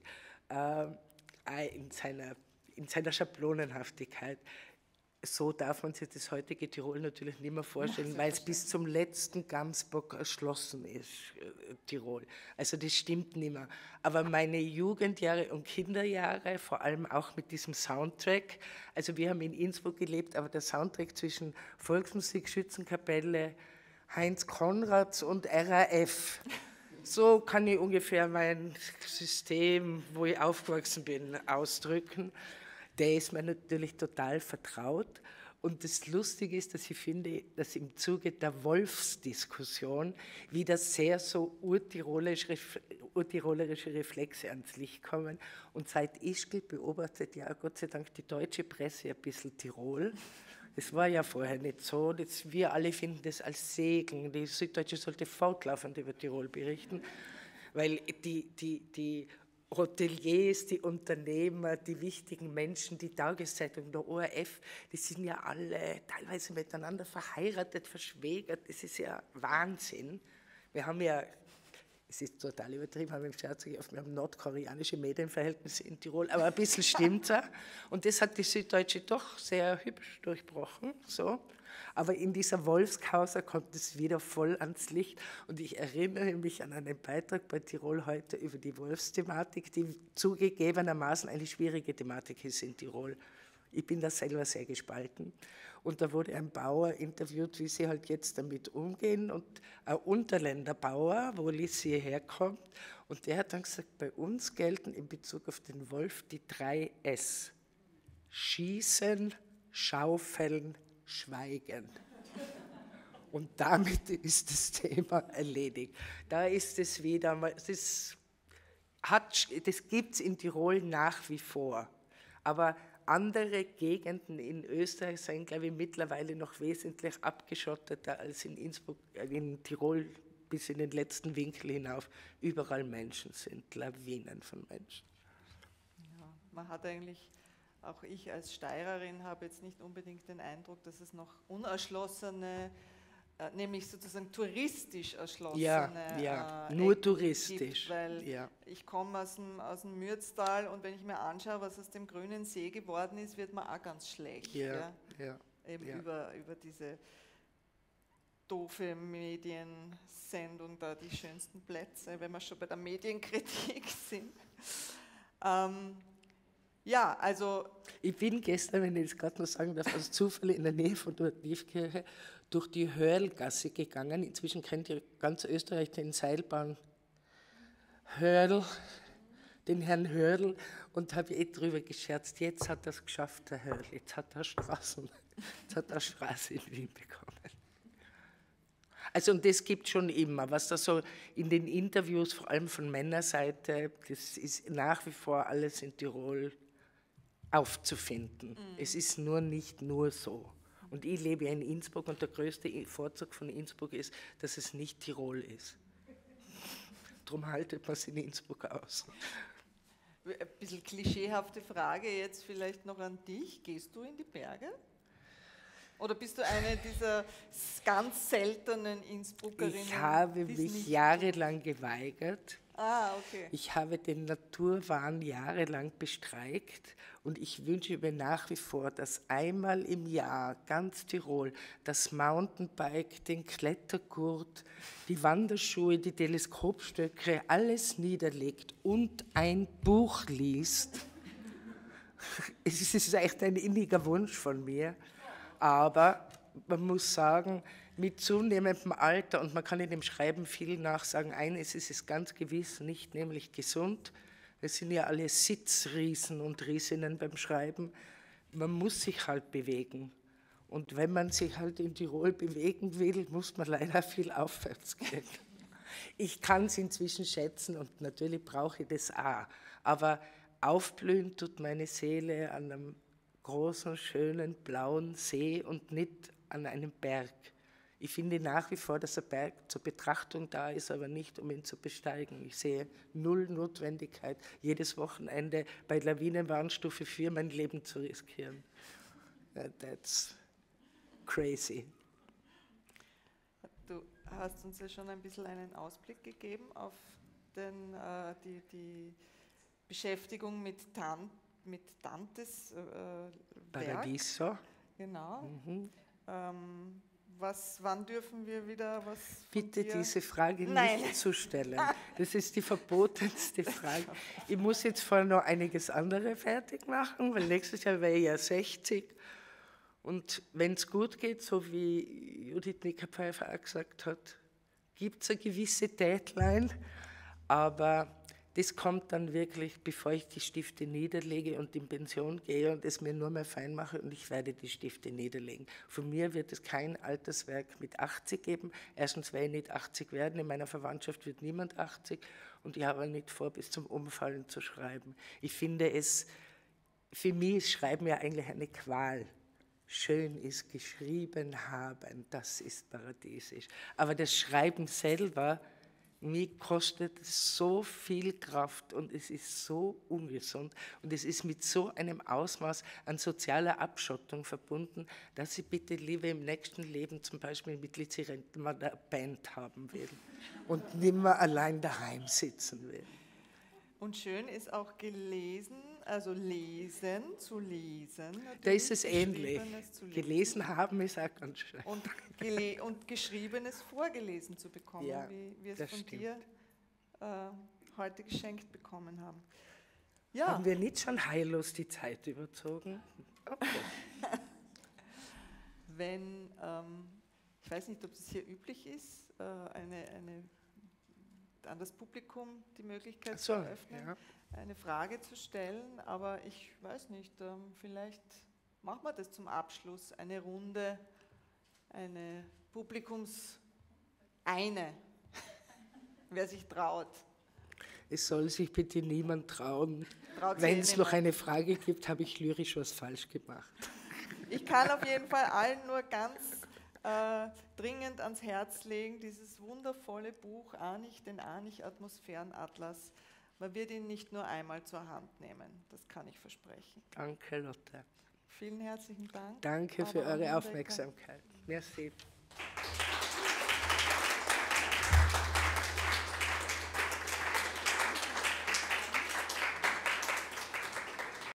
in seiner Schablonenhaftigkeit. So darf man sich das heutige Tirol natürlich nicht mehr vorstellen, weil es bis zum letzten Gamsbock erschlossen ist, Tirol. Also das stimmt nicht mehr. Aber meine Jugendjahre und Kinderjahre, vor allem auch mit diesem Soundtrack, also wir haben in Innsbruck gelebt, aber der Soundtrack zwischen Volksmusik, Schützenkapelle, Heinz Konrads und RAF, so kann ich ungefähr mein System, wo ich aufgewachsen bin, ausdrücken. Der ist mir natürlich total vertraut. Und das Lustige ist, dass ich finde, dass im Zuge der Wolfsdiskussion wieder sehr so urtirolerische Reflexe ans Licht kommen. Und seit Ischgl beobachtet ja Gott sei Dank die deutsche Presse ein bisschen Tirol. Das war ja vorher nicht so. Wir alle finden das als Segen. Die Süddeutsche sollte fortlaufend über Tirol berichten, weil die Hoteliers, die Unternehmer, die wichtigen Menschen, die Tageszeitung, der ORF, die sind ja alle teilweise miteinander verheiratet, verschwägert. Das ist ja Wahnsinn. Wir haben ja, es ist total übertrieben, haben wir im Scherz gesagt, wir haben nordkoreanische Medienverhältnisse in Tirol, aber ein bisschen stimmt's ja. Und das hat die Süddeutsche doch sehr hübsch durchbrochen, so. Aber in dieser Wolfskausa kommt es wieder voll ans Licht. Und ich erinnere mich an einen Beitrag bei Tirol heute über die Wolfsthematik, die zugegebenermaßen eine schwierige Thematik ist in Tirol. Ich bin da selber sehr gespalten. Und da wurde ein Bauer interviewt, wie sie halt jetzt damit umgehen. Und ein Unterländer Bauer, wo Lissi herkommt. Und der hat dann gesagt, bei uns gelten in Bezug auf den Wolf die 3 S. Schießen, schaufeln, schweigen. Und damit ist das Thema erledigt. Da ist es wieder, das gibt es in Tirol nach wie vor. Aber andere Gegenden in Österreich sind, glaube ich, mittlerweile noch wesentlich abgeschotteter als in Innsbruck, in Tirol bis in den letzten Winkel hinauf. Überall Menschen sind, Lawinen von Menschen. Ja, man hat eigentlich, auch ich als Steirerin habe jetzt nicht unbedingt den Eindruck, dass es noch unerschlossene, nämlich sozusagen touristisch erschlossene nur touristisch. Gibt, weil ich komme aus dem Mürztal und wenn ich mir anschaue, was aus dem Grünen See geworden ist, wird man auch ganz schlecht. Über diese doofe Mediensendung da, die schönsten Plätze, wenn wir schon bei der Medienkritik sind. Also... Ich bin gestern, wenn ich das gerade noch sagen darf, aus Zufall in der Nähe von der Tiefkirche durch die Hörlgasse gegangen. Inzwischen kennt ihr ganz Österreich den Seilbahn Hörl, den Herrn Hörl, und habe drüber gescherzt, jetzt hat er es geschafft, der Hörl, jetzt hat er Straße in Wien bekommen. Also und das gibt schon immer, was da so in den Interviews, vor allem von Männerseite, das ist nach wie vor alles in Tirol aufzufinden. Es ist nicht nur so. Und ich lebe ja in Innsbruck und der größte Vorzug von Innsbruck ist, dass es nicht Tirol ist. Darum haltet man es in Innsbruck aus. Ein bisschen klischeehafte Frage jetzt vielleicht noch an dich. Gehst du in die Berge? Oder bist du eine dieser ganz seltenen Innsbruckerinnen? Ich habe mich jahrelang geweigert. Okay. Ich habe den Naturwahn jahrelang bestreikt und ich wünsche mir nach wie vor, dass einmal im Jahr ganz Tirol das Mountainbike, den Klettergurt, die Wanderschuhe, die Teleskopstöcke, alles niederlegt und ein Buch liest. Es ist echt ein inniger Wunsch von mir, aber man muss sagen, mit zunehmendem Alter, und man kann in dem Schreiben viel nachsagen, eines ist es ganz gewiss nicht, nämlich gesund. Wir sind ja alle Sitzriesen und Riesinnen beim Schreiben. Man muss sich halt bewegen. Und wenn man sich halt in Tirol bewegen will, muss man leider viel aufwärts gehen. Ich kann es inzwischen schätzen und natürlich brauche ich das auch. Aber aufblühen tut meine Seele an einem großen, schönen, blauen See und nicht an einem Berg. Ich finde nach wie vor, dass ein Berg zur Betrachtung da ist, aber nicht, um ihn zu besteigen. Ich sehe null Notwendigkeit, jedes Wochenende bei Lawinenwarnstufe 4 mein Leben zu riskieren. That's crazy. Du hast uns ja schon ein bisschen einen Ausblick gegeben auf die Beschäftigung mit Dantes Werk. Paradiso. Genau. Wann dürfen wir wieder was von Bitte dir? diese Frage nicht zu stellen. Das ist die verbotenste Frage. Ich muss jetzt vorher noch einiges andere fertig machen, weil nächstes Jahr wäre ich ja 60. Und wenn es gut geht, so wie Judith Nickerpfeifer auch gesagt hat, gibt es eine gewisse Deadline, aber das kommt dann wirklich, bevor ich die Stifte niederlege und in Pension gehe und es mir nur mehr fein mache und ich werde die Stifte niederlegen. Von mir wird es kein Alterswerk mit 80 geben. Erstens werde ich nicht 80 werden, in meiner Verwandtschaft wird niemand 80 und ich habe nicht vor, bis zum Umfallen zu schreiben. Ich finde es, für mich ist Schreiben ja eigentlich eine Qual. Schön ist geschrieben haben, das ist paradiesisch. Aber das Schreiben selber, mir kostet es so viel Kraft und es ist so ungesund und es ist mit so einem Ausmaß an sozialer Abschottung verbunden, dass ich bitte lieber im nächsten Leben zum Beispiel mit Lizirenten mal eine Band haben will und nicht mehr allein daheim sitzen will. Und schön ist auch gelesen, also lesen, zu lesen. Da ist es ähnlich. Gelesen haben ist auch ganz schön. Und Geschriebenes vorgelesen zu bekommen, ja, wie wir es von dir heute geschenkt bekommen haben. Ja. Haben wir nicht schon heillos die Zeit überzogen? Okay. Wenn, ich weiß nicht, ob es hier üblich ist, an das Publikum die Möglichkeit zu eröffnen, ja. eine Frage zu stellen, aber ich weiß nicht, vielleicht machen wir das zum Abschluss, eine Runde, eine wer sich traut. Es soll sich bitte niemand trauen. Traut Wenn sich es noch eine Frage gibt, habe ich lyrisch was falsch gemacht. Ich kann auf jeden Fall allen nur ganz dringend ans Herz legen, dieses wundervolle Buch den Arnich-Atmosphärenatlas. Man wird ihn nicht nur einmal zur Hand nehmen, das kann ich versprechen. Danke, Lotte. Vielen herzlichen Dank. Danke für eure Aufmerksamkeit. Merci.